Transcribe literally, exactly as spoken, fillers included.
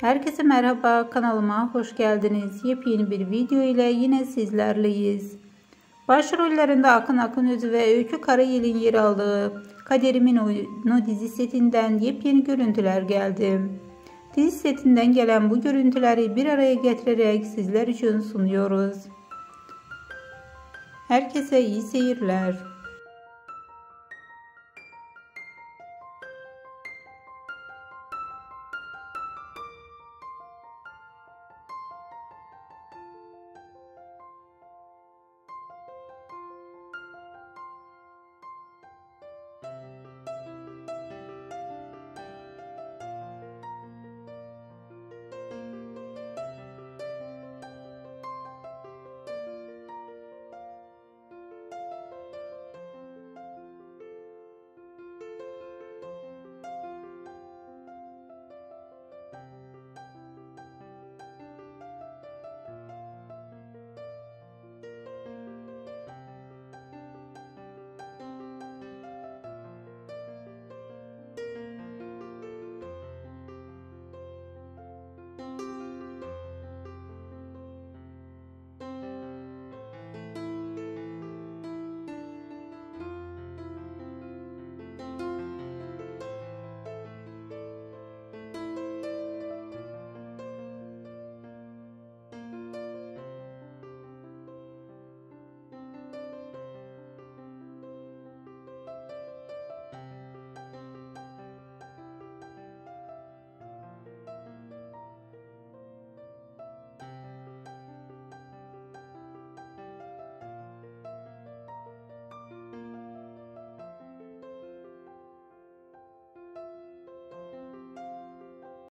Herkese merhaba, kanalıma hoş geldiniz. Yepyeni bir video ile yine sizlerleyiz. Başrollerinde Akın Akınözü ve Öykü Karayel'in yer aldığı Kaderimin Oyunu dizi setinden yepyeni görüntüler geldi. Dizi setinden gelen bu görüntüleri bir araya getirerek sizler için sunuyoruz. Herkese iyi seyirler.